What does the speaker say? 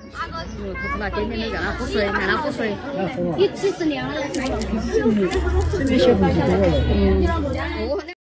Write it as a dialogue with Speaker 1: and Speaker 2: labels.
Speaker 1: 那见面那个啊不睡，看他不睡。
Speaker 2: 你几十年了？
Speaker 1: 这边小朋友多了。